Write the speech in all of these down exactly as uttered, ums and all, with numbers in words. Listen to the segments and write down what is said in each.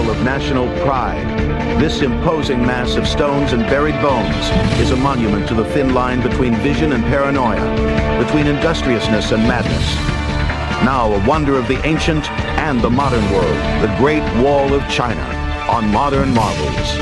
symbol of national pride. This imposing mass of stones and buried bones is a monument to the thin line between vision and paranoia, between industriousness and madness. Now a wonder of the ancient and the modern world, the Great Wall of China, on Modern Marvels.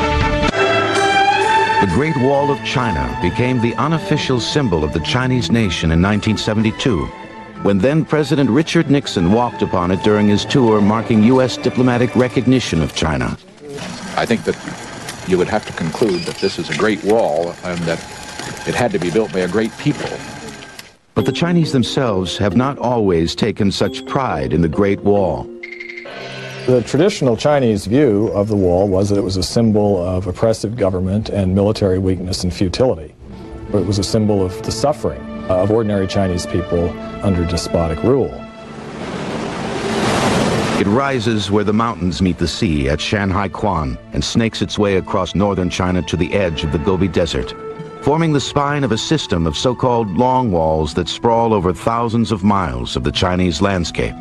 The Great Wall of China became the unofficial symbol of the Chinese nation in nineteen seventy-two, when then President Richard Nixon walked upon it during his tour marking U S diplomatic recognition of China. I think that you would have to conclude that this is a great wall and that it had to be built by a great people. But the Chinese themselves have not always taken such pride in the Great Wall. The traditional Chinese view of the wall was that it was a symbol of oppressive government and military weakness and futility. It was a symbol of the suffering of ordinary Chinese people under despotic rule. It rises where the mountains meet the sea at Shanhai Quan and snakes its way across northern China to the edge of the Gobi Desert, forming the spine of a system of so-called long walls that sprawl over thousands of miles of the Chinese landscape.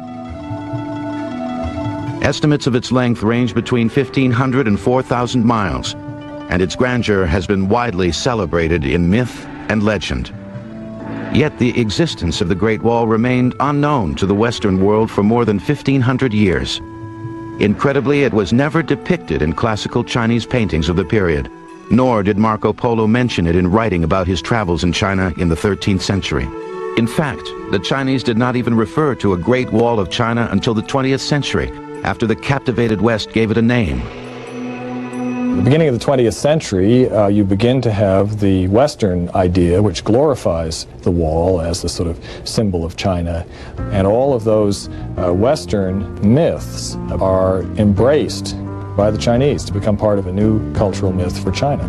Estimates of its length range between fifteen hundred and four thousand miles, and its grandeur has been widely celebrated in myth and legend. Yet the existence of the Great Wall remained unknown to the Western world for more than fifteen hundred years. Incredibly, it was never depicted in classical Chinese paintings of the period, nor did Marco Polo mention it in writing about his travels in China in the thirteenth century. In fact, the Chinese did not even refer to a Great Wall of China until the twentieth century, after the captivated West gave it a name. At the beginning of the twentieth century, uh, you begin to have the Western idea, which glorifies the wall as the sort of symbol of China, and all of those uh, Western myths are embraced by the Chinese to become part of a new cultural myth for China.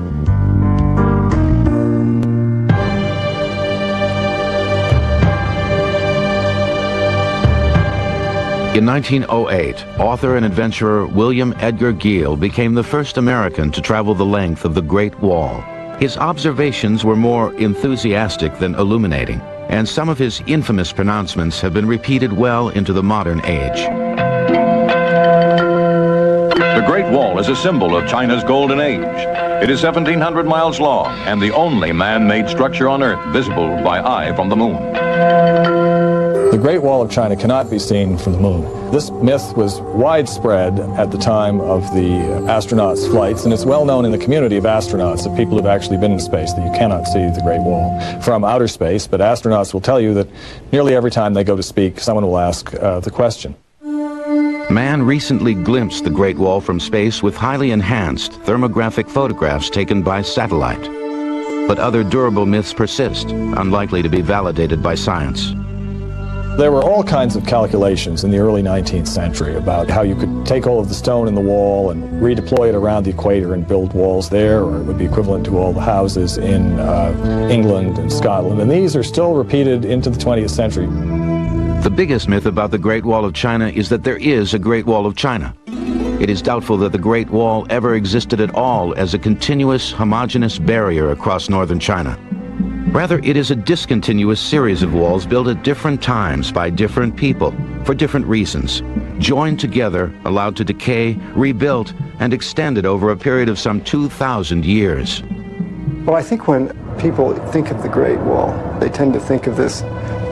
In nineteen oh eight, author and adventurer William Edgar Gill became the first American to travel the length of the Great Wall. His observations were more enthusiastic than illuminating, and some of his infamous pronouncements have been repeated well into the modern age. The Great Wall is a symbol of China's golden age. It is seventeen hundred miles long and the only man-made structure on Earth visible by eye from the moon. The Great Wall of China cannot be seen from the moon. This myth was widespread at the time of the astronauts' flights, and it's well known in the community of astronauts, of people who've actually been in space, that you cannot see the Great Wall from outer space, but astronauts will tell you that nearly every time they go to speak, someone will ask uh, the question. Man recently glimpsed the Great Wall from space with highly enhanced thermographic photographs taken by satellite. But other durable myths persist, unlikely to be validated by science. There were all kinds of calculations in the early nineteenth century about how you could take all of the stone in the wall and redeploy it around the equator and build walls there, or it would be equivalent to all the houses in uh, England and Scotland. And these are still repeated into the twentieth century. The biggest myth about the Great Wall of China is that there is a Great Wall of China. It is doubtful that the Great Wall ever existed at all as a continuous, homogeneous barrier across northern China. Rather, it is a discontinuous series of walls built at different times by different people, for different reasons, joined together, allowed to decay, rebuilt, and extended over a period of some two thousand years. Well, I think when people think of the Great Wall, they tend to think of this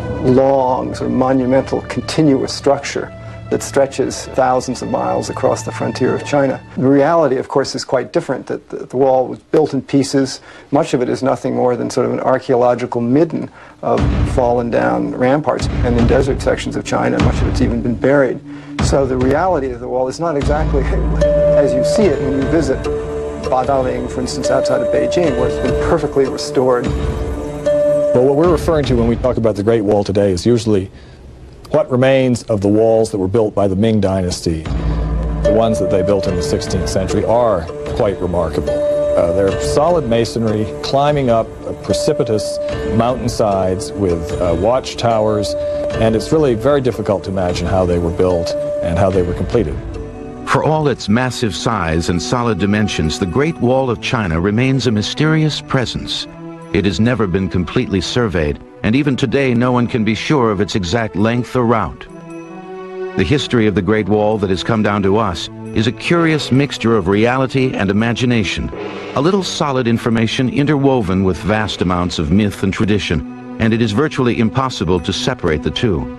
long, sort of monumental, continuous structure that stretches thousands of miles across the frontier of China. The reality, of course, is quite different, that the, the wall was built in pieces. Much of it is nothing more than sort of an archaeological midden of fallen down ramparts. And in desert sections of China, much of it's even been buried. So the reality of the wall is not exactly as you see it when you visit Badaling, for instance, outside of Beijing, where it's been perfectly restored. Well, what we're referring to when we talk about the Great Wall today is usually what remains of the walls that were built by the Ming Dynasty. The ones that they built in the sixteenth century are quite remarkable. Uh, they're solid masonry, climbing up uh, precipitous mountainsides with uh, watchtowers, and it's really very difficult to imagine how they were built and how they were completed. For all its massive size and solid dimensions, the Great Wall of China remains a mysterious presence. It has never been completely surveyed, and even today no one can be sure of its exact length or route. The history of the Great Wall that has come down to us is a curious mixture of reality and imagination, a little solid information interwoven with vast amounts of myth and tradition, and it is virtually impossible to separate the two.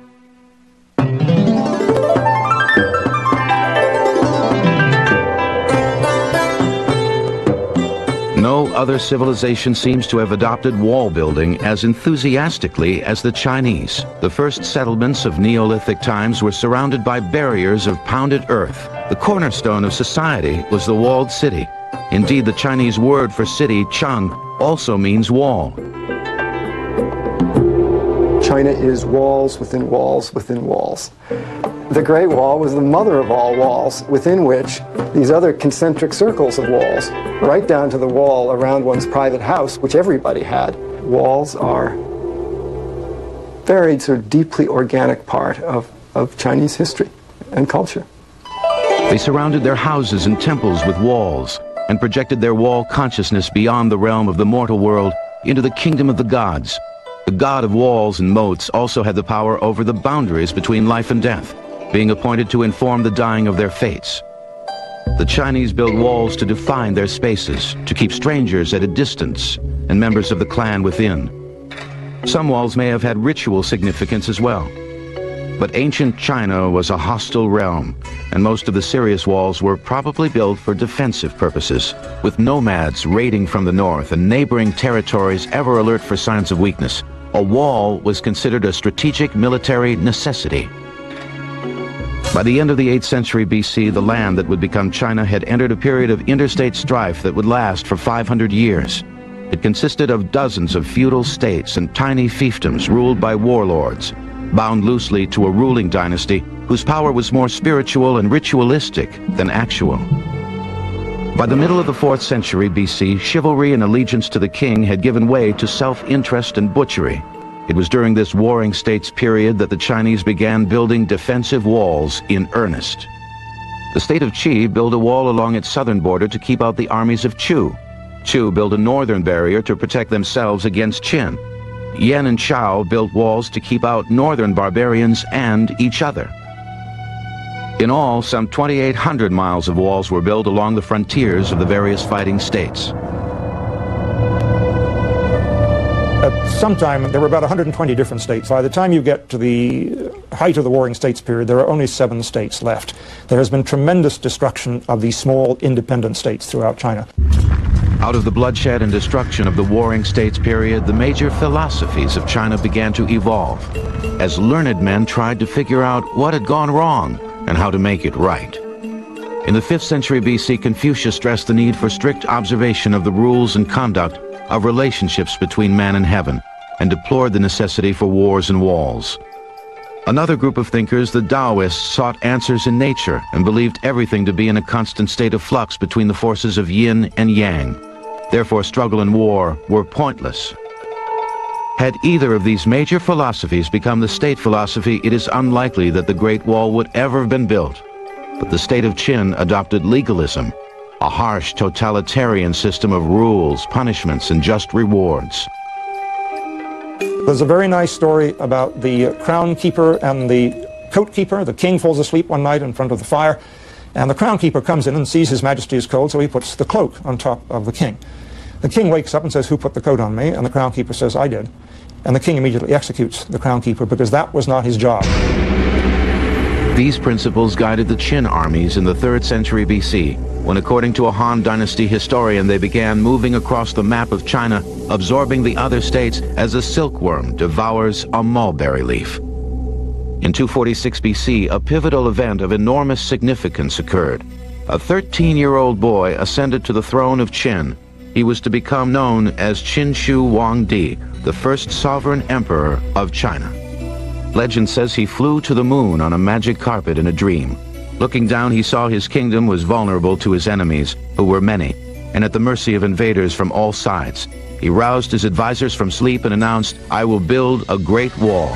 No other civilization seems to have adopted wall building as enthusiastically as the Chinese. The first settlements of Neolithic times were surrounded by barriers of pounded earth. The cornerstone of society was the walled city. Indeed, the Chinese word for city, chang, also means wall. China is walls within walls within walls. The Great Wall was the mother of all walls, within which these other concentric circles of walls, right down to the wall around one's private house, which everybody had. Walls are a very sort of deeply organic part of, of Chinese history and culture. They surrounded their houses and temples with walls and projected their wall consciousness beyond the realm of the mortal world into the kingdom of the gods. The god of walls and moats also had the power over the boundaries between life and death, being appointed to inform the dying of their fates. The Chinese built walls to define their spaces, to keep strangers at a distance and members of the clan within. Some walls may have had ritual significance as well. But ancient China was a hostile realm, and most of the serious walls were probably built for defensive purposes, with nomads raiding from the north and neighboring territories ever alert for signs of weakness. A wall was considered a strategic military necessity. By the end of the eighth century B C, the land that would become China had entered a period of interstate strife that would last for five hundred years. It consisted of dozens of feudal states and tiny fiefdoms ruled by warlords, bound loosely to a ruling dynasty whose power was more spiritual and ritualistic than actual. By the middle of the fourth century B C, chivalry and allegiance to the king had given way to self-interest and butchery. It was during this warring states period that the Chinese began building defensive walls in earnest. The state of Qi built a wall along its southern border to keep out the armies of Chu. Chu built a northern barrier to protect themselves against Qin. Yan and Chao built walls to keep out northern barbarians and each other. In all, some twenty-eight hundred miles of walls were built along the frontiers of the various fighting states. At some time, there were about one hundred twenty different states. By the time you get to the height of the Warring States period, there are only seven states left. There has been tremendous destruction of these small independent states throughout China. Out of the bloodshed and destruction of the Warring States period, the major philosophies of China began to evolve, as learned men tried to figure out what had gone wrong and how to make it right. In the fifth century B C, Confucius stressed the need for strict observation of the rules and conduct of relationships between man and heaven, and deplored the necessity for wars and walls. Another group of thinkers, the Taoists, sought answers in nature and believed everything to be in a constant state of flux between the forces of yin and yang. Therefore, struggle and war were pointless. Had either of these major philosophies become the state philosophy, it is unlikely that the Great Wall would ever have been built. But the state of Qin adopted legalism, a harsh totalitarian system of rules, punishments, and just rewards. There's a very nice story about the crown keeper and the coat keeper. The king falls asleep one night in front of the fire, and the crown keeper comes in and sees His Majesty is cold, so he puts the cloak on top of the king. The king wakes up and says, "Who put the coat on me?" And the crown keeper says, "I did." And the king immediately executes the crown keeper because that was not his job. These principles guided the Qin armies in the third century B C, when, according to a Han Dynasty historian, they began moving across the map of China, absorbing the other states as a silkworm devours a mulberry leaf. In two forty-six B C, a pivotal event of enormous significance occurred. A thirteen-year-old boy ascended to the throne of Qin. He was to become known as Qin Shi Huangdi, the first sovereign emperor of China. Legend says he flew to the moon on a magic carpet in a dream. Looking down, he saw his kingdom was vulnerable to his enemies, who were many, and at the mercy of invaders from all sides. He roused his advisors from sleep and announced, "I will build a great wall."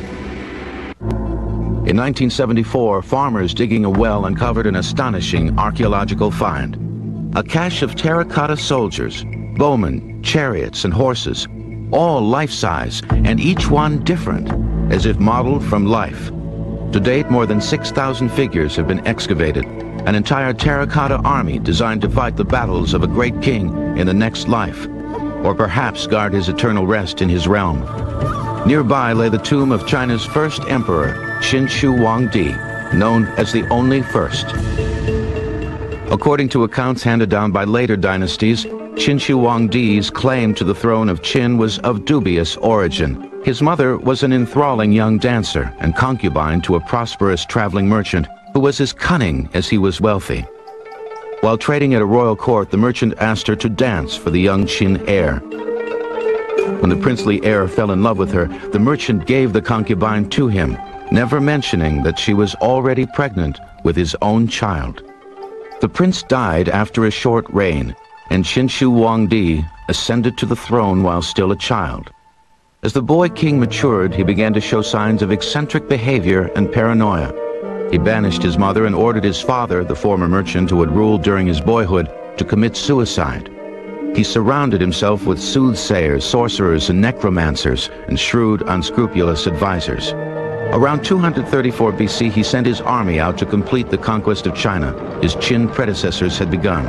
In nineteen seventy-four, farmers digging a well uncovered an astonishing archaeological find. A cache of terracotta soldiers, bowmen, chariots, and horses, all life-size, and each one different, as if modeled from life. To date, more than six thousand figures have been excavated, an entire terracotta army designed to fight the battles of a great king in the next life, or perhaps guard his eternal rest in his realm. Nearby lay the tomb of China's first emperor, Qin Shi Huangdi, known as the only first. According to accounts handed down by later dynasties, Qin Shi Huangdi's claim to the throne of Qin was of dubious origin. His mother was an enthralling young dancer and concubine to a prosperous traveling merchant who was as cunning as he was wealthy. While trading at a royal court, the merchant asked her to dance for the young Qin heir. When the princely heir fell in love with her, the merchant gave the concubine to him, never mentioning that she was already pregnant with his own child. The prince died after a short reign, and Qin Shi Huangdi ascended to the throne while still a child. As the boy king matured, he began to show signs of eccentric behavior and paranoia. He banished his mother and ordered his father, the former merchant who had ruled during his boyhood, to commit suicide. He surrounded himself with soothsayers, sorcerers, and necromancers, and shrewd, unscrupulous advisors. Around two hundred thirty-four B C, he sent his army out to complete the conquest of China his Qin predecessors had begun.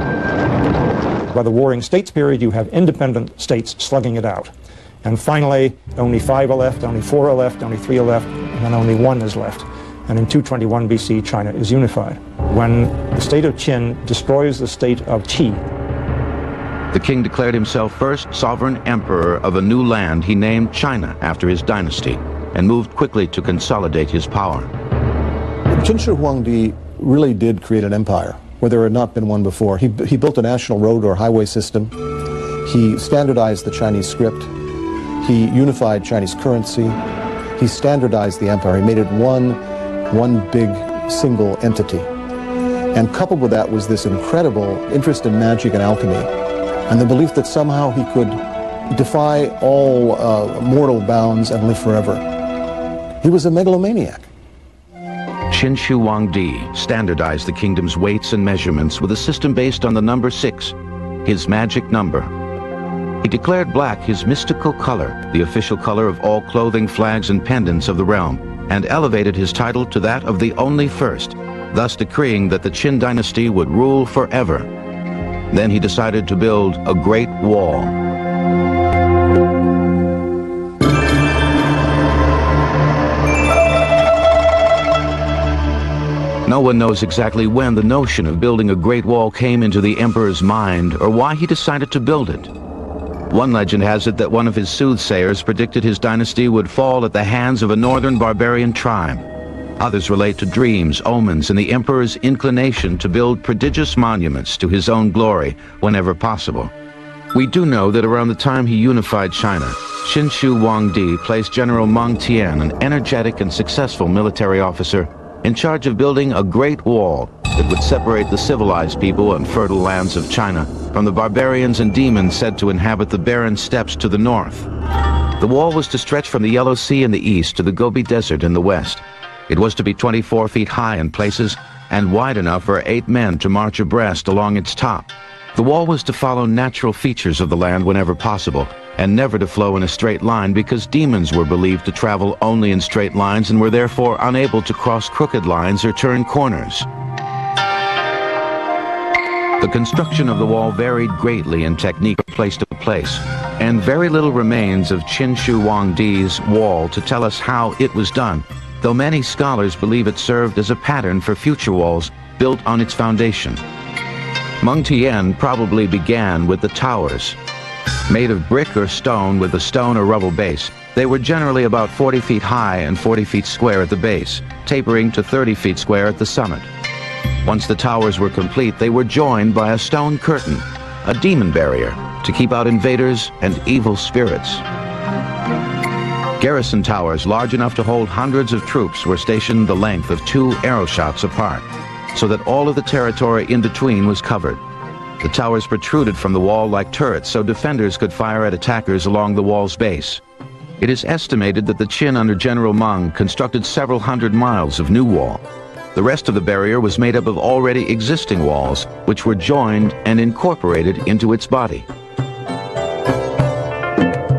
By the Warring States period, you have independent states slugging it out. And finally, only five are left, only four are left, only three are left, and then only one is left. And in two twenty-one B C, China is unified. When the state of Qin destroys the state of Qi, the king declared himself first sovereign emperor of a new land he named China after his dynasty, and moved quickly to consolidate his power. Qin Shi Huangdi really did create an empire, where there had not been one before. He, he built a national road or highway system. He standardized the Chinese script. He unified Chinese currency. He standardized the empire. He made it one, one big single entity. And coupled with that was this incredible interest in magic and alchemy, and the belief that somehow he could defy all uh, mortal bounds and live forever. He was a megalomaniac. Qin Shi Huangdi standardized the kingdom's weights and measurements with a system based on the number six, his magic number. He declared black his mystical color, the official color of all clothing, flags, and pendants of the realm, and elevated his title to that of the only first, thus decreeing that the Qin dynasty would rule forever. Then he decided to build a great wall. No one knows exactly when the notion of building a great wall came into the emperor's mind or why he decided to build it. One legend has it that one of his soothsayers predicted his dynasty would fall at the hands of a northern barbarian tribe. Others relate to dreams, omens, and the emperor's inclination to build prodigious monuments to his own glory whenever possible. We do know that around the time he unified China, Qin Shi Huangdi placed General Meng Tian, an energetic and successful military officer, in charge of building a great wall that would separate the civilized people and fertile lands of China from the barbarians and demons said to inhabit the barren steppes to the north. The wall was to stretch from the Yellow Sea in the east to the Gobi Desert in the west. It was to be twenty-four feet high in places and wide enough for eight men to march abreast along its top. The wall was to follow natural features of the land whenever possible, and never to flow in a straight line because demons were believed to travel only in straight lines and were therefore unable to cross crooked lines or turn corners. The construction of the wall varied greatly in technique from place to place, and very little remains of Qin Shi Huangdi's wall to tell us how it was done, though many scholars believe it served as a pattern for future walls built on its foundation. Meng Tian probably began with the towers. Made of brick or stone with a stone or rubble base, they were generally about forty feet high and forty feet square at the base, tapering to thirty feet square at the summit. Once the towers were complete, they were joined by a stone curtain, a demon barrier, to keep out invaders and evil spirits. Garrison towers large enough to hold hundreds of troops were stationed the length of two arrow shots apart, so that all of the territory in between was covered. The towers protruded from the wall like turrets, so defenders could fire at attackers along the wall's base. It is estimated that the Qin under General Meng constructed several hundred miles of new wall. The rest of the barrier was made up of already existing walls, which were joined and incorporated into its body.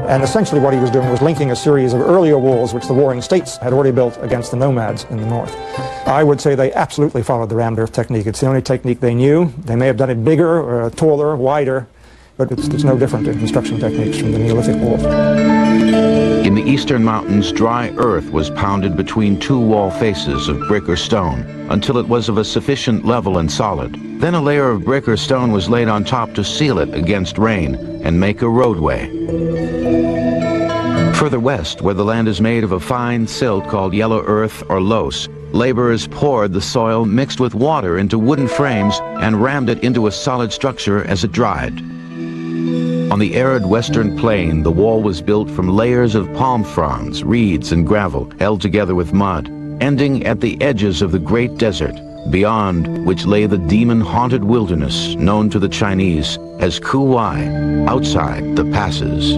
And essentially what he was doing was linking a series of earlier walls which the warring states had already built against the nomads in the north. I would say they absolutely followed the rammed earth technique. It's the only technique they knew. They may have done it bigger, or taller, wider, but it's, it's no different in construction techniques from the Neolithic walls. In the eastern mountains, dry earth was pounded between two wall faces of brick or stone until it was of a sufficient level and solid. Then a layer of brick or stone was laid on top to seal it against rain and make a roadway. Further west, where the land is made of a fine silt called yellow earth or loess, laborers poured the soil mixed with water into wooden frames and rammed it into a solid structure as it dried. On the arid western plain, the wall was built from layers of palm fronds, reeds, and gravel held together with mud, ending at the edges of the great desert, beyond which lay the demon-haunted wilderness known to the Chinese as Kuwai, outside the passes.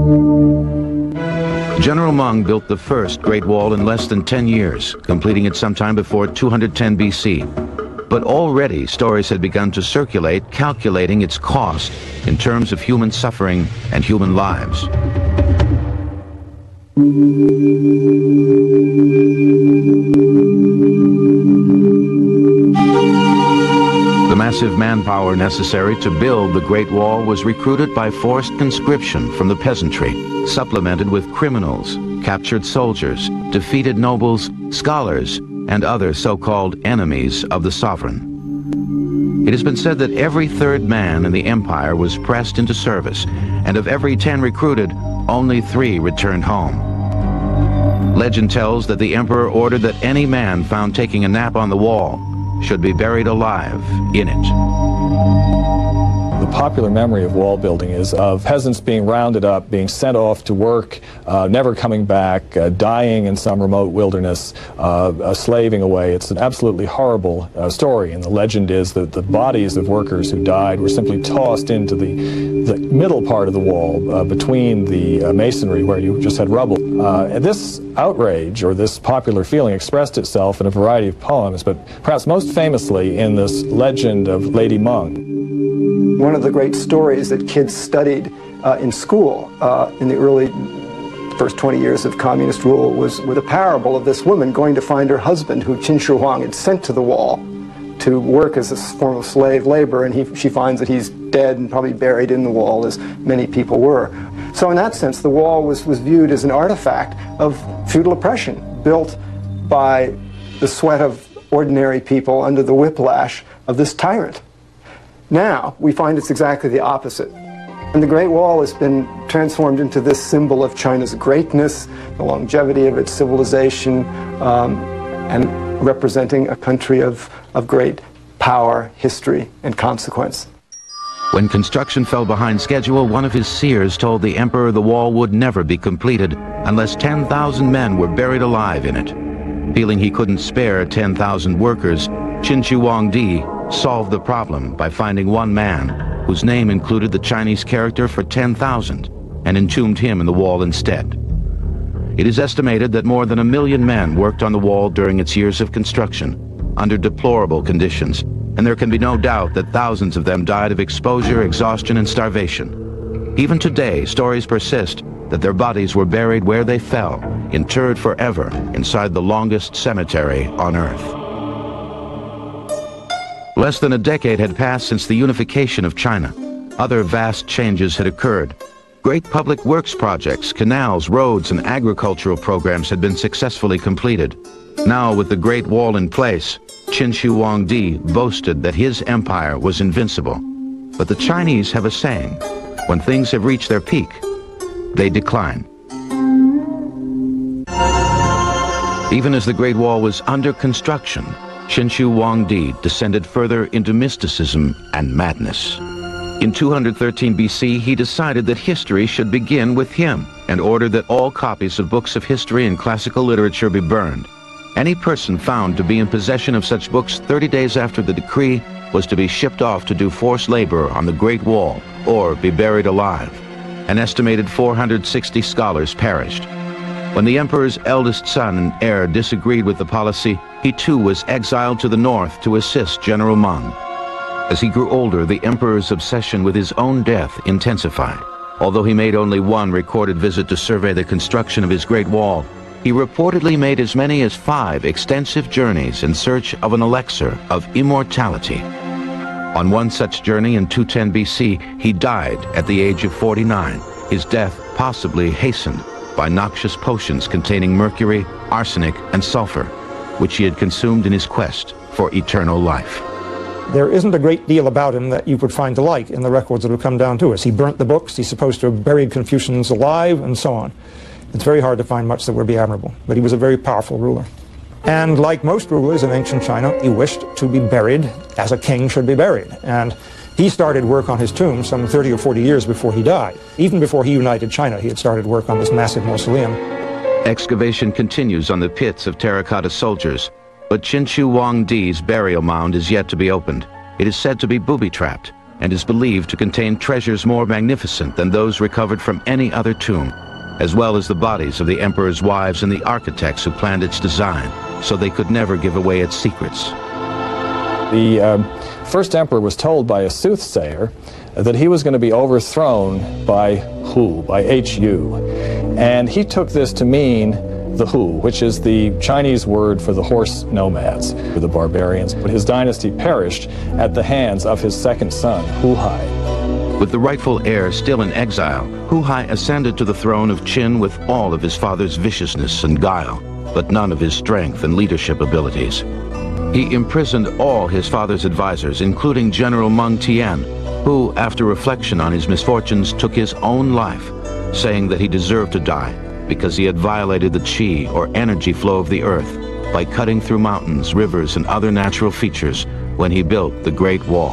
General Meng built the first Great Wall in less than ten years, completing it sometime before two hundred ten B C. But already stories had begun to circulate calculating its cost in terms of human suffering and human lives. The massive manpower necessary to build the Great Wall was recruited by forced conscription from the peasantry, supplemented with criminals, captured soldiers, defeated nobles, scholars, and other so-called enemies of the sovereign. It has been said that every third man in the empire was pressed into service, and of every ten recruited, only three returned home. Legend tells that the emperor ordered that any man found taking a nap on the wall should be buried alive in it. The popular memory of wall building is of peasants being rounded up, being sent off to work, uh, never coming back, uh, dying in some remote wilderness, uh, uh, slaving away. It's an absolutely horrible uh, story, and the legend is that the bodies of workers who died were simply tossed into the, the middle part of the wall uh, between the uh, masonry where you just had rubble. Uh, and this outrage, or this popular feeling, expressed itself in a variety of poems, but perhaps most famously in this legend of Lady Meng. One of the great stories that kids studied uh, in school uh, in the early first twenty years of communist rule was with a parable of this woman going to find her husband, who Qin Shi Huang had sent to the wall to work as a form of slave labor, and he, she finds that he's dead and probably buried in the wall, as many people were. So in that sense, the wall was, was viewed as an artifact of feudal oppression, built by the sweat of ordinary people under the whiplash of this tyrant. Now, we find it's exactly the opposite. And the Great Wall has been transformed into this symbol of China's greatness, the longevity of its civilization, um, and representing a country of, of great power, history, and consequence. When construction fell behind schedule, one of his seers told the emperor the wall would never be completed unless ten thousand men were buried alive in it. Feeling he couldn't spare ten thousand workers, Qin Shi Huangdi solved the problem by finding one man whose name included the Chinese character for ten thousand and entombed him in the wall instead. It is estimated that more than a million men worked on the wall during its years of construction under deplorable conditions, and there can be no doubt that thousands of them died of exposure, exhaustion, and starvation. Even today, stories persist that their bodies were buried where they fell, interred forever inside the longest cemetery on Earth. Less than a decade had passed since the unification of China. Other vast changes had occurred. Great public works projects, canals, roads, and agricultural programs had been successfully completed. Now, with the Great Wall in place, Qin Shi Huangdi boasted that his empire was invincible. But the Chinese have a saying, when things have reached their peak, they decline. Even as the Great Wall was under construction, Qin Shi Huangdi descended further into mysticism and madness. In two hundred thirteen B C, he decided that history should begin with him and ordered that all copies of books of history and classical literature be burned. Any person found to be in possession of such books thirty days after the decree was to be shipped off to do forced labor on the Great Wall or be buried alive. An estimated four hundred sixty scholars perished. When the emperor's eldest son and heir disagreed with the policy, he too was exiled to the north to assist General Meng. As he grew older, the emperor's obsession with his own death intensified. Although he made only one recorded visit to survey the construction of his Great Wall, he reportedly made as many as five extensive journeys in search of an elixir of immortality. On one such journey in two ten B C, he died at the age of forty-nine, his death possibly hastened by noxious potions containing mercury, arsenic, and sulfur, which he had consumed in his quest for eternal life. There isn't a great deal about him that you could find to like in the records that have come down to us. He burnt the books, he's supposed to have buried Confucians alive, and so on. It's very hard to find much that would be admirable, but he was a very powerful ruler. And like most rulers in ancient China, he wished to be buried as a king should be buried. And he started work on his tomb some thirty or forty years before he died. Even before he united China, he had started work on this massive mausoleum. Excavation continues on the pits of terracotta soldiers, but Qinchu Huangdi's burial mound is yet to be opened. It is said to be booby-trapped and is believed to contain treasures more magnificent than those recovered from any other tomb, as well as the bodies of the emperor's wives and the architects who planned its design, so they could never give away its secrets. The um, first emperor was told by a soothsayer that he was going to be overthrown by Hu, by H U, and he took this to mean the Hu, which is the Chinese word for the horse nomads, for the barbarians. But his dynasty perished at the hands of his second son, Hu Hai. With the rightful heir still in exile, Hu Hai ascended to the throne of Qin with all of his father's viciousness and guile, but none of his strength and leadership abilities. He imprisoned all his father's advisors, including General Meng Tian, who, after reflection on his misfortunes, took his own life, saying that he deserved to die because he had violated the qi, or energy flow of the earth, by cutting through mountains, rivers, and other natural features when he built the Great Wall.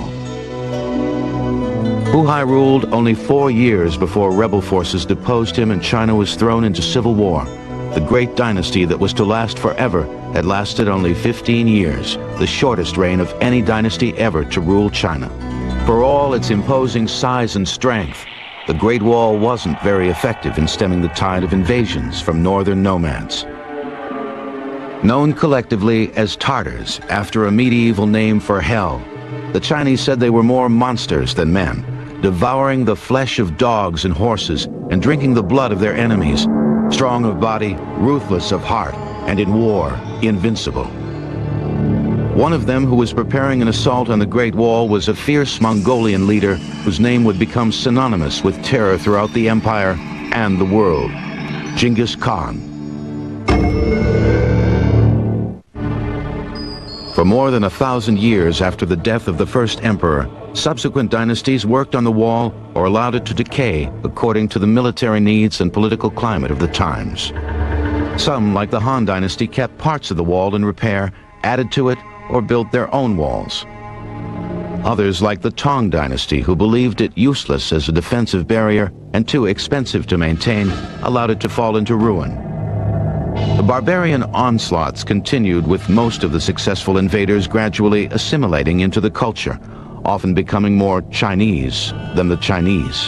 Hu Hai ruled only four years before rebel forces deposed him and China was thrown into civil war. The great dynasty that was to last forever had lasted only fifteen years, the shortest reign of any dynasty ever to rule China. For all its imposing size and strength, the Great Wall wasn't very effective in stemming the tide of invasions from northern nomads. Known collectively as Tartars, after a medieval name for hell, the Chinese said they were more monsters than men, devouring the flesh of dogs and horses and drinking the blood of their enemies, strong of body, ruthless of heart, and in war, invincible. One of them, who was preparing an assault on the Great Wall, was a fierce Mongolian leader whose name would become synonymous with terror throughout the empire and the world, Genghis Khan. For more than a thousand years after the death of the first emperor, subsequent dynasties worked on the wall or allowed it to decay according to the military needs and political climate of the times. Some, like the Han dynasty, kept parts of the wall in repair, added to it, or built their own walls. Others, like the Tang dynasty, who believed it useless as a defensive barrier and too expensive to maintain, allowed it to fall into ruin. The barbarian onslaughts continued, with most of the successful invaders gradually assimilating into the culture, often becoming more Chinese than the Chinese.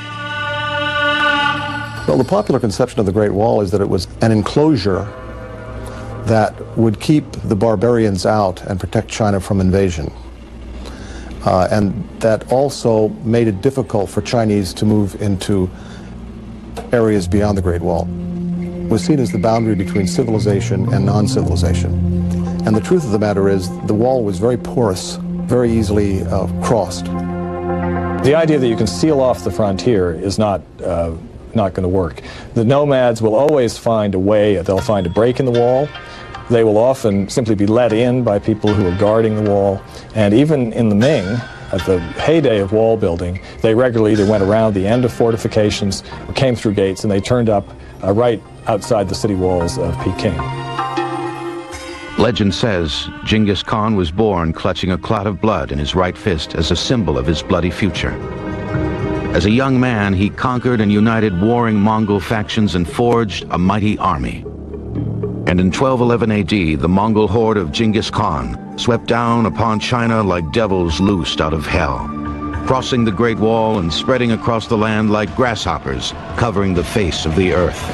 Well, the popular conception of the Great Wall is that it was an enclosure that would keep the barbarians out and protect China from invasion. Uh, and that also made it difficult for Chinese to move into areas beyond the Great Wall. It was seen as the boundary between civilization and non-civilization. And the truth of the matter is, the wall was very porous, very easily uh, crossed. The idea that you can seal off the frontier is not uh, not going to work. The nomads will always find a way. They'll find a break in the wall. They will often simply be let in by people who are guarding the wall. And even in the Ming, at the heyday of wall building, they regularly either went around the end of fortifications or came through gates, and they turned up uh, right outside the city walls of Peking. Legend says Genghis Khan was born clutching a clot of blood in his right fist as a symbol of his bloody future. As a young man, he conquered and united warring Mongol factions and forged a mighty army. And in twelve eleven A D, the Mongol horde of Genghis Khan swept down upon China like devils loosed out of hell, crossing the Great Wall and spreading across the land like grasshoppers, covering the face of the earth.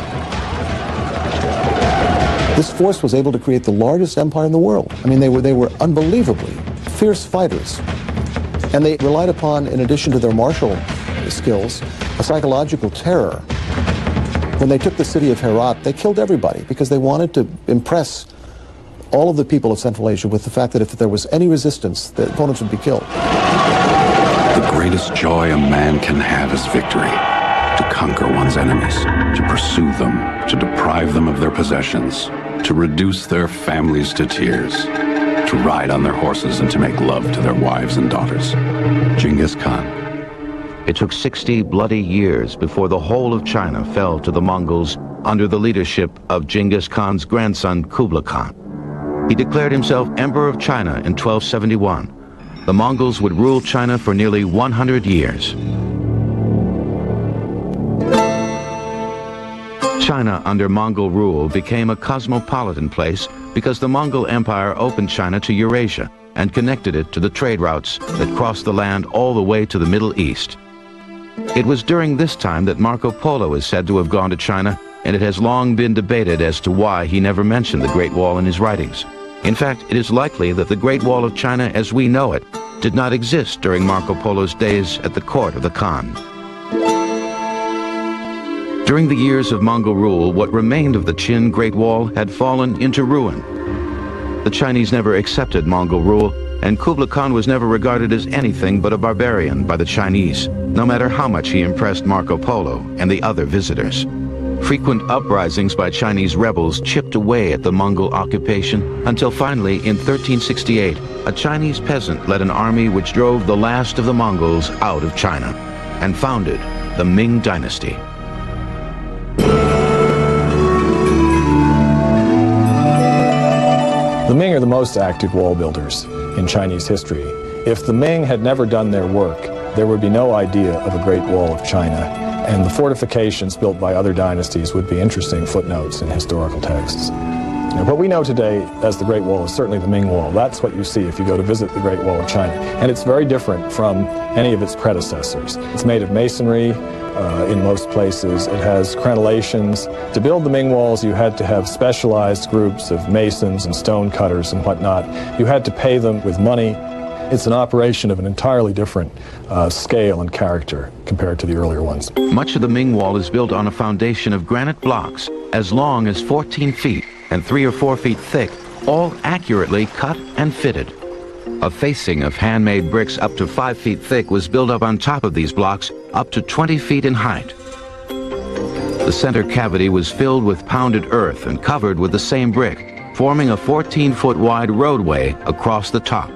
This force was able to create the largest empire in the world. I mean, they were, they were unbelievably fierce fighters. And they relied upon, in addition to their martial skills, a psychological terror. When they took the city of Herat, they killed everybody because they wanted to impress all of the people of Central Asia with the fact that if there was any resistance, the opponents would be killed. The greatest joy a man can have is victory. To conquer one's enemies, to pursue them, to deprive them of their possessions, to reduce their families to tears, to ride on their horses and to make love to their wives and daughters. Genghis Khan. It took sixty bloody years before the whole of China fell to the Mongols under the leadership of Genghis Khan's grandson Kublai Khan. He declared himself Emperor of China in twelve seventy-one. The Mongols would rule China for nearly one hundred years. China under Mongol rule became a cosmopolitan place because the Mongol Empire opened China to Eurasia and connected it to the trade routes that crossed the land all the way to the Middle East. It was during this time that Marco Polo is said to have gone to China, and it has long been debated as to why he never mentioned the Great Wall in his writings. In fact, it is likely that the Great Wall of China as we know it did not exist during Marco Polo's days at the court of the Khan. During the years of Mongol rule, what remained of the Qin Great Wall had fallen into ruin. The Chinese never accepted Mongol rule, and Kublai Khan was never regarded as anything but a barbarian by the Chinese, no matter how much he impressed Marco Polo and the other visitors. Frequent uprisings by Chinese rebels chipped away at the Mongol occupation until finally, in thirteen sixty-eight, a Chinese peasant led an army which drove the last of the Mongols out of China and founded the Ming Dynasty. The Ming are the most active wall builders in Chinese history. If the Ming had never done their work, there would be no idea of a Great Wall of China, and the fortifications built by other dynasties would be interesting footnotes in historical texts. Now, what we know today as the Great Wall is certainly the Ming Wall. That's what you see if you go to visit the Great Wall of China, and it's very different from any of its predecessors. It's made of masonry. Uh, in most places. It has crenellations. To build the Ming walls, you had to have specialized groups of masons and stone cutters and whatnot. You had to pay them with money. It's an operation of an entirely different uh, scale and character compared to the earlier ones. Much of the Ming Wall is built on a foundation of granite blocks as long as fourteen feet and three or four feet thick, all accurately cut and fitted. A facing of handmade bricks up to five feet thick was built up on top of these blocks up to twenty feet in height. The center cavity was filled with pounded earth and covered with the same brick, forming a fourteen foot wide roadway across the top.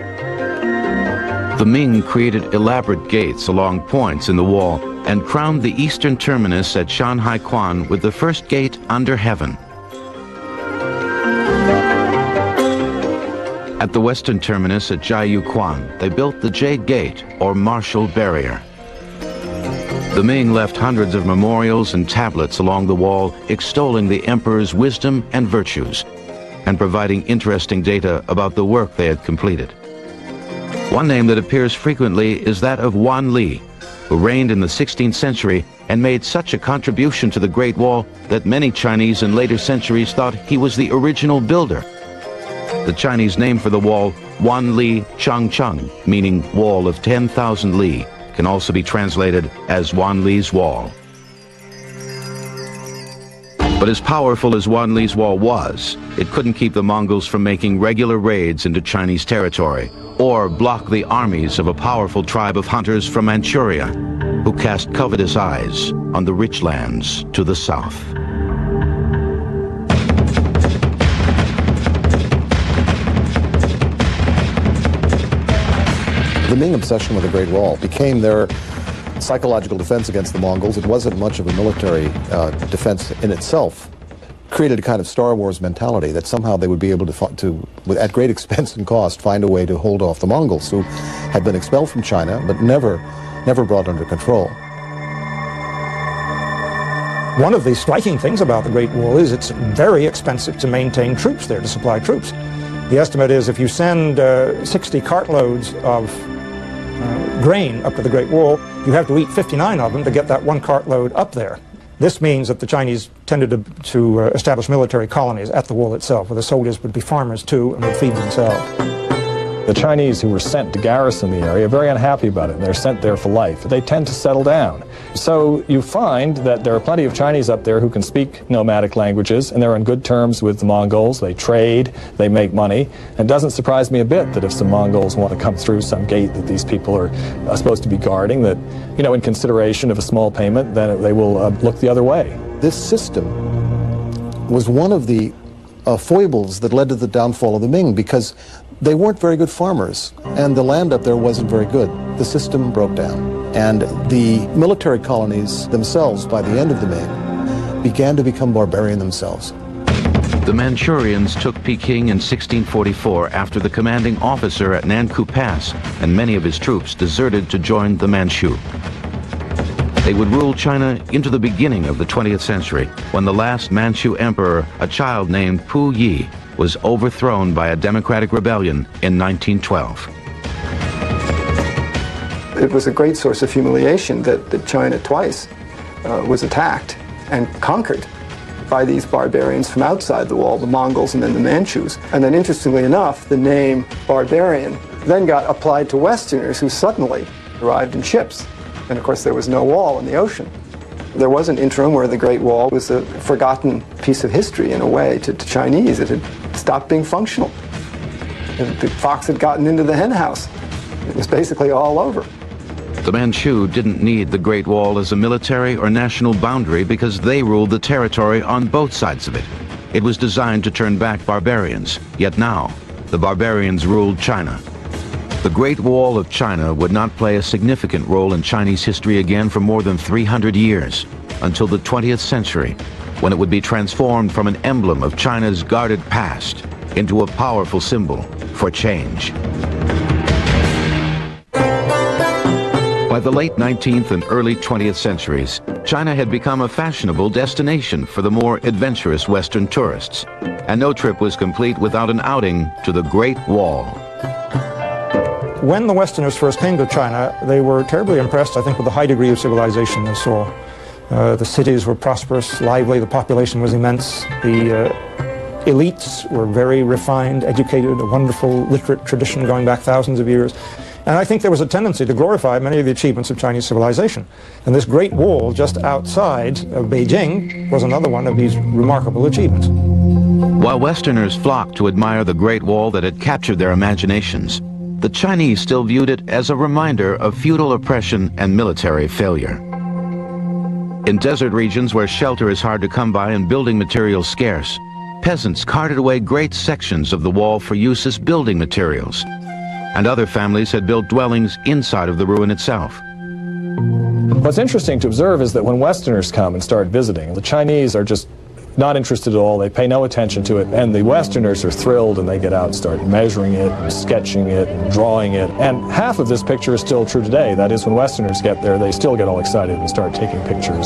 The Ming created elaborate gates along points in the wall and crowned the eastern terminus at Shanhaiquan with the first gate under heaven. At the western terminus at Jiayuquan, they built the Jade Gate, or Martial Barrier. The Ming left hundreds of memorials and tablets along the wall extolling the emperor's wisdom and virtues, and providing interesting data about the work they had completed. One name that appears frequently is that of Wan Li, who reigned in the sixteenth century and made such a contribution to the Great Wall that many Chinese in later centuries thought he was the original builder. The Chinese name for the wall, Wan Li Changcheng, meaning Wall of ten thousand Li, can also be translated as Wan Li's Wall. But as powerful as Wan Li's Wall was, it couldn't keep the Mongols from making regular raids into Chinese territory or block the armies of a powerful tribe of hunters from Manchuria who cast covetous eyes on the rich lands to the south. The Ming obsession with the Great Wall became their psychological defense against the Mongols. It wasn't much of a military uh, defense in itself. Created a kind of Star Wars mentality that somehow they would be able to, to, at great expense and cost, find a way to hold off the Mongols, who had been expelled from China but never, never brought under control. One of the striking things about the Great Wall is it's very expensive to maintain troops there, to supply troops. The estimate is if you send uh, sixty cartloads of uh, grain up to the Great Wall, you have to eat fifty-nine of them to get that one cartload up there. This means that the Chinese tended to, to uh, establish military colonies at the wall itself, where the soldiers would be farmers too and would feed themselves. The Chinese who were sent to garrison the area are very unhappy about it, and they're sent there for life. They tend to settle down. So you find that there are plenty of Chinese up there who can speak nomadic languages, and they're on good terms with the Mongols. They trade, they make money, and it doesn't surprise me a bit that if some Mongols want to come through some gate that these people are uh, supposed to be guarding, that, you know, in consideration of a small payment, then they will uh, look the other way. This system was one of the uh, foibles that led to the downfall of the Ming, because they weren't very good farmers, and the land up there wasn't very good. The system broke down, and the military colonies themselves, by the end of the Ming, began to become barbarian themselves. The Manchurians took Peking in sixteen forty-four after the commanding officer at Nankou Pass and many of his troops deserted to join the Manchu. They would rule China into the beginning of the twentieth century, when the last Manchu emperor, a child named Pu Yi, was overthrown by a democratic rebellion in nineteen twelve. It was a great source of humiliation that, that China twice uh, was attacked and conquered by these barbarians from outside the wall, the Mongols and then the Manchus. And then interestingly enough, the name barbarian then got applied to Westerners who suddenly arrived in ships. And of course there was no wall in the ocean. There was an interim where the Great Wall was a forgotten piece of history in a way to, to Chinese. It had stopped being functional. The fox had gotten into the hen house. It was basically all over. The Manchu didn't need the Great Wall as a military or national boundary because they ruled the territory on both sides of it. It was designed to turn back barbarians, yet now the barbarians ruled China. The Great Wall of China would not play a significant role in Chinese history again for more than three hundred years, until the twentieth century, when it would be transformed from an emblem of China's guarded past into a powerful symbol for change. By the late nineteenth and early twentieth centuries, China had become a fashionable destination for the more adventurous Western tourists, and no trip was complete without an outing to the Great Wall. When the Westerners first came to China, they were terribly impressed, I think, with the high degree of civilization they saw. Uh, the cities were prosperous, lively, the population was immense, the uh, elites were very refined, educated, a wonderful literate tradition going back thousands of years. And I think there was a tendency to glorify many of the achievements of Chinese civilization. And this Great Wall just outside of Beijing was another one of these remarkable achievements. While Westerners flocked to admire the Great Wall that had captured their imaginations, the Chinese still viewed it as a reminder of feudal oppression and military failure. In desert regions where shelter is hard to come by and building materials scarce, peasants carted away great sections of the wall for use as building materials, and other families had built dwellings inside of the ruin itself. What's interesting to observe is that when Westerners come and start visiting, the Chinese are just not interested at all. They pay no attention to it, and the Westerners are thrilled, and they get out and start measuring it, and sketching it, and drawing it. And half of this picture is still true today. That is, when Westerners get there, they still get all excited and start taking pictures.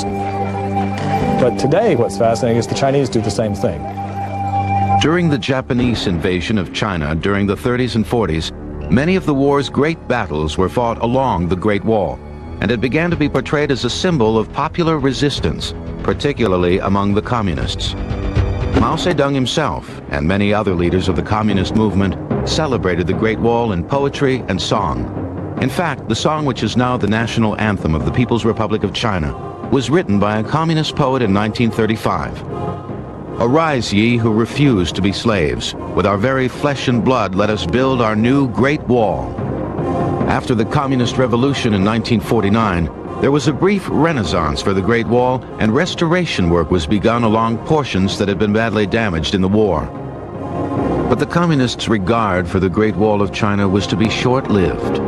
But today, what's fascinating is the Chinese do the same thing. During the Japanese invasion of China during the thirties and forties, many of the war's great battles were fought along the Great Wall, and it began to be portrayed as a symbol of popular resistance, particularly among the communists. Mao Zedong himself and many other leaders of the communist movement celebrated the Great Wall in poetry and song. In fact, the song, which is now the national anthem of the People's Republic of China, was written by a communist poet in nineteen thirty-five. "Arise, ye who refuse to be slaves. With our very flesh and blood, let us build our new Great Wall." After the Communist Revolution in nineteen forty-nine, there was a brief renaissance for the Great Wall, and restoration work was begun along portions that had been badly damaged in the war. But the communists' regard for the Great Wall of China was to be short-lived.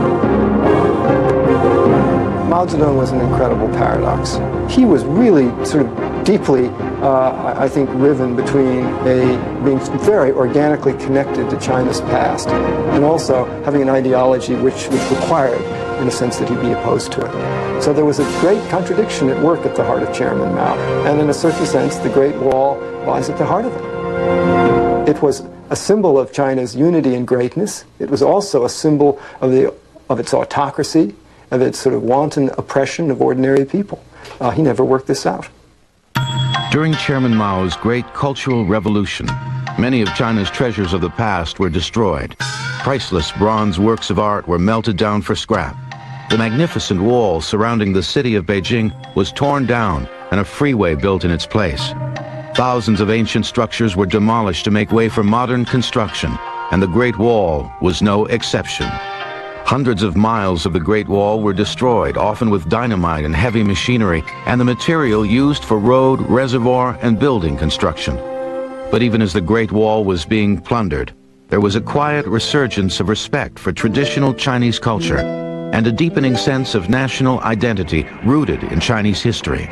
Mao Zedong was an incredible paradox. He was really sort of deeply, uh, I think, riven between a being very organically connected to China's past and also having an ideology which, which required, in a sense, that he be opposed to it. So there was a great contradiction at work at the heart of Chairman Mao, and in a certain sense, the Great Wall lies at the heart of it. It was a symbol of China's unity and greatness. It was also a symbol of, the, of its autocracy, of its sort of wanton oppression of ordinary people. Uh, he never worked this out. During Chairman Mao's great cultural revolution, many of China's treasures of the past were destroyed. Priceless bronze works of art were melted down for scrap. The magnificent wall surrounding the city of Beijing was torn down and a freeway built in its place. Thousands of ancient structures were demolished to make way for modern construction, and the Great Wall was no exception. Hundreds of miles of the Great Wall were destroyed, often with dynamite and heavy machinery, and the material used for road, reservoir, and building construction. But even as the Great Wall was being plundered, there was a quiet resurgence of respect for traditional Chinese culture and a deepening sense of national identity rooted in Chinese history.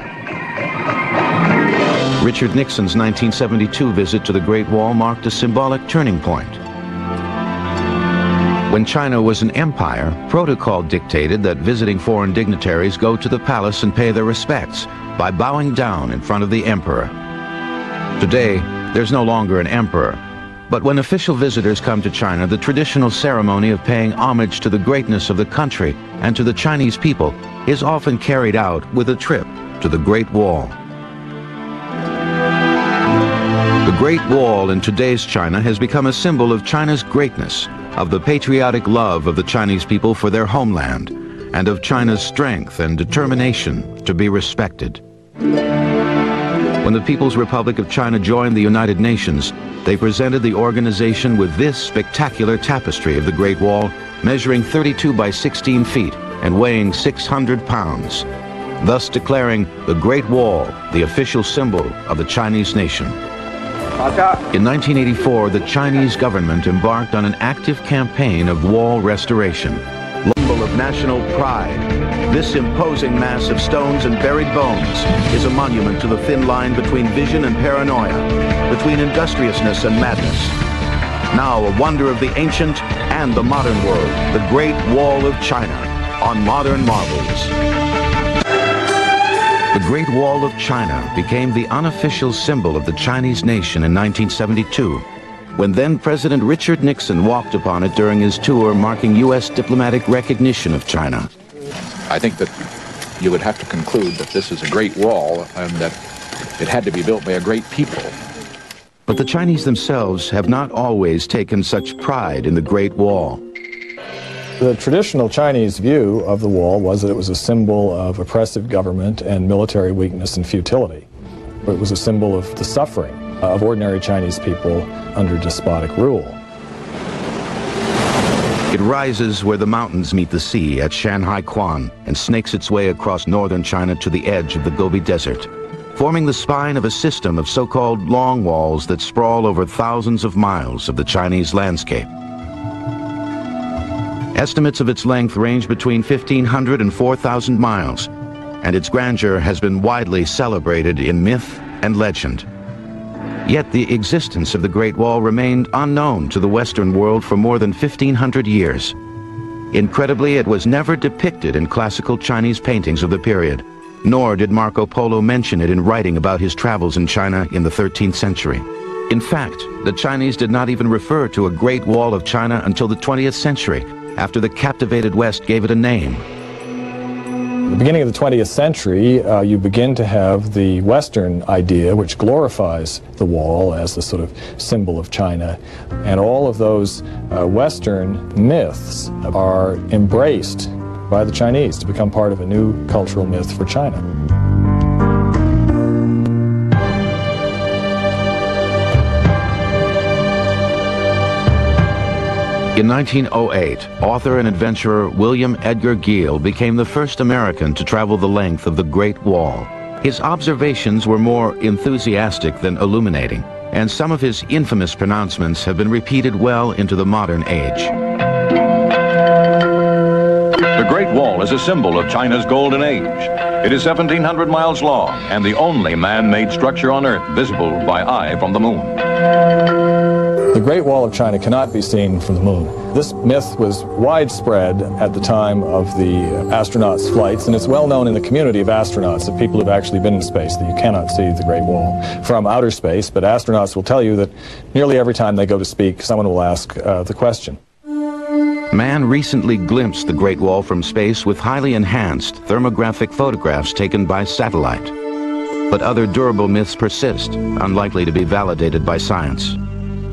Richard Nixon's nineteen seventy-two visit to the Great Wall marked a symbolic turning point. When China was an empire, protocol dictated that visiting foreign dignitaries go to the palace and pay their respects by bowing down in front of the emperor. Today, there's no longer an emperor, but when official visitors come to China, the traditional ceremony of paying homage to the greatness of the country and to the Chinese people is often carried out with a trip to the Great Wall. The Great Wall in today's China has become a symbol of China's greatness, of the patriotic love of the Chinese people for their homeland, and of China's strength and determination to be respected. When the People's Republic of China joined the United Nations, they presented the organization with this spectacular tapestry of the Great Wall, measuring thirty-two by sixteen feet and weighing six hundred pounds, thus declaring the Great Wall the official symbol of the Chinese nation. In nineteen eighty-four, the Chinese government embarked on an active campaign of wall restoration. Symbol of national pride, this imposing mass of stones and buried bones is a monument to the thin line between vision and paranoia, between industriousness and madness. Now a wonder of the ancient and the modern world, the Great Wall of China on Modern Marvels. The Great Wall of China became the unofficial symbol of the Chinese nation in nineteen seventy-two, when then-President Richard Nixon walked upon it during his tour marking U S diplomatic recognition of China. I think that you would have to conclude that this is a great wall and that it had to be built by a great people. But the Chinese themselves have not always taken such pride in the Great Wall. The traditional Chinese view of the wall was that it was a symbol of oppressive government and military weakness and futility. It was a symbol of the suffering of ordinary Chinese people under despotic rule. It rises where the mountains meet the sea at Shanhai Quan and snakes its way across northern China to the edge of the Gobi Desert, forming the spine of a system of so-called long walls that sprawl over thousands of miles of the Chinese landscape. Estimates of its length range between fifteen hundred and four thousand miles, and its grandeur has been widely celebrated in myth and legend. Yet the existence of the Great Wall remained unknown to the Western world for more than fifteen hundred years. Incredibly, it was never depicted in classical Chinese paintings of the period, nor did Marco Polo mention it in writing about his travels in China in the thirteenth century. In fact, the Chinese did not even refer to a Great Wall of China until the twentieth century, after the captivated West gave it a name. At the beginning of the twentieth century, uh, you begin to have the Western idea, which glorifies the wall as the sort of symbol of China, and all of those uh, Western myths are embraced by the Chinese to become part of a new cultural myth for China. In nineteen oh eight, author and adventurer William Edgar Gill became the first American to travel the length of the Great Wall. His observations were more enthusiastic than illuminating, and some of his infamous pronouncements have been repeated well into the modern age. The Great Wall is a symbol of China's golden age. It is seventeen hundred miles long and the only man-made structure on Earth visible by eye from the moon. The Great Wall of China cannot be seen from the moon. This myth was widespread at the time of the astronauts' flights, and it's well known in the community of astronauts, the people who have actually been in space, that you cannot see the Great Wall from outer space, but astronauts will tell you that nearly every time they go to speak, someone will ask uh, the question. Man recently glimpsed the Great Wall from space with highly enhanced thermographic photographs taken by satellite. But other durable myths persist, unlikely to be validated by science.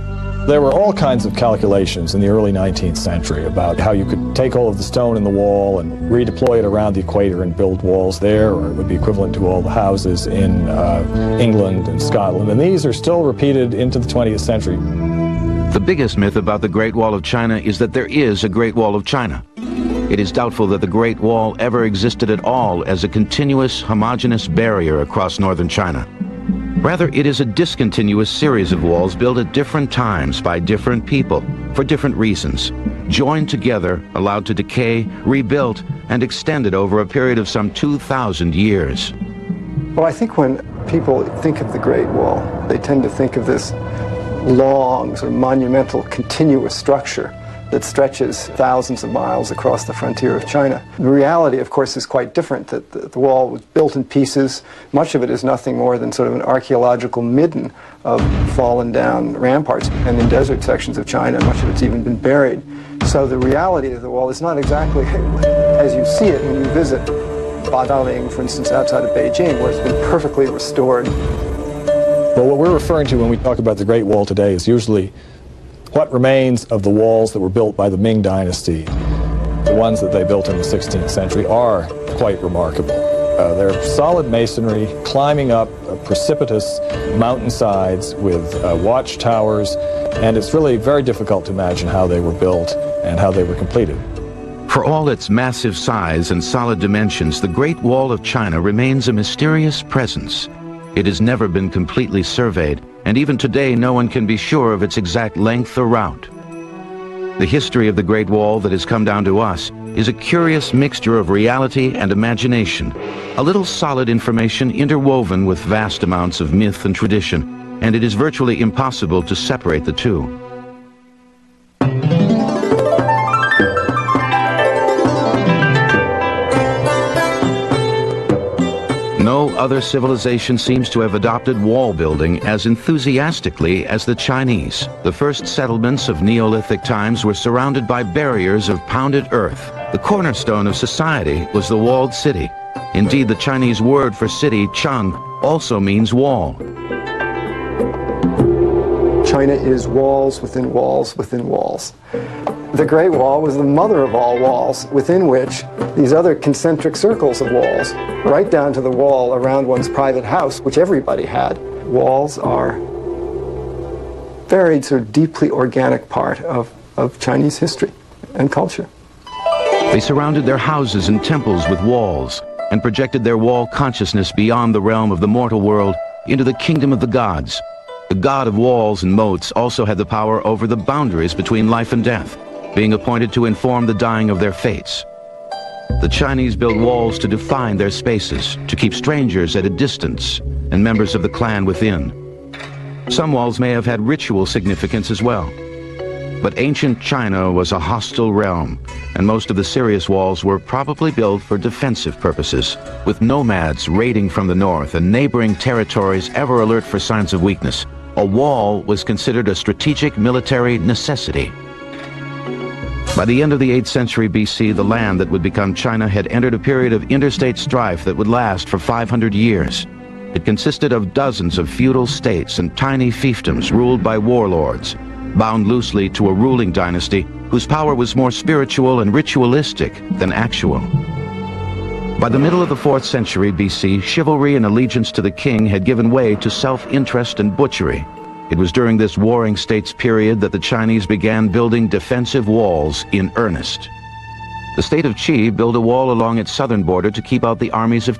There were all kinds of calculations in the early nineteenth century about how you could take all of the stone in the wall and redeploy it around the equator and build walls there, or it would be equivalent to all the houses in uh, England and Scotland. And these are still repeated into the twentieth century. The biggest myth about the Great Wall of China is that there is a Great Wall of China. It is doubtful that the Great Wall ever existed at all as a continuous, homogeneous barrier across northern China. Rather, it is a discontinuous series of walls built at different times by different people for different reasons, joined together, allowed to decay, rebuilt, and extended over a period of some two thousand years. Well, I think when people think of the Great Wall, they tend to think of this long, sort of monumental, continuous structure that stretches thousands of miles across the frontier of China. The reality, of course, is quite different, that the, the wall was built in pieces. Much of it is nothing more than sort of an archaeological midden of fallen down ramparts. And in desert sections of China, much of it's even been buried. So the reality of the wall is not exactly as you see it when you visit Badaling, for instance, outside of Beijing, where it's been perfectly restored. Well, what we're referring to when we talk about the Great Wall today is usually what remains of the walls that were built by the Ming Dynasty. The ones that they built in the sixteenth century are quite remarkable. Uh, they're solid masonry, climbing up uh, precipitous mountainsides with uh, watchtowers, and it's really very difficult to imagine how they were built and how they were completed. For all its massive size and solid dimensions, the Great Wall of China remains a mysterious presence. It has never been completely surveyed, and even today no one can be sure of its exact length or route. The history of the Great Wall that has come down to us is a curious mixture of reality and imagination, a little solid information interwoven with vast amounts of myth and tradition, and it is virtually impossible to separate the two. No other civilization seems to have adopted wall building as enthusiastically as the Chinese. The first settlements of Neolithic times were surrounded by barriers of pounded earth. The cornerstone of society was the walled city. Indeed, the Chinese word for city, chang, also means wall. China is walls within walls within walls. The Great Wall was the mother of all walls, within which these other concentric circles of walls, right down to the wall around one's private house, which everybody had. Walls are a very sort of deeply organic part of, of Chinese history and culture. They surrounded their houses and temples with walls and projected their wall consciousness beyond the realm of the mortal world into the kingdom of the gods. The god of walls and moats also had the power over the boundaries between life and death, being appointed to inform the dying of their fates. The Chinese built walls to define their spaces, to keep strangers at a distance and members of the clan within. Some walls may have had ritual significance as well. But ancient China was a hostile realm, and most of the serious walls were probably built for defensive purposes, with nomads raiding from the north and neighboring territories ever alert for signs of weakness. A wall was considered a strategic military necessity. By the end of the eighth century B C, the land that would become China had entered a period of interstate strife that would last for five hundred years. It consisted of dozens of feudal states and tiny fiefdoms ruled by warlords, bound loosely to a ruling dynasty whose power was more spiritual and ritualistic than actual. By the middle of the fourth century B C, chivalry and allegiance to the king had given way to self-interest and butchery. It was during this warring states period that the Chinese began building defensive walls in earnest. The state of Qi built a wall along its southern border to keep out the armies of